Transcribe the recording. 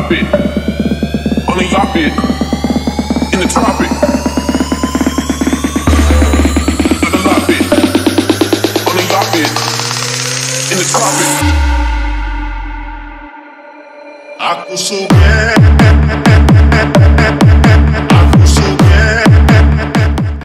bit, on a yacht bit, in the tropic. On a yacht bit, on a yacht bit, in the tropic. Aku suka, aku suka.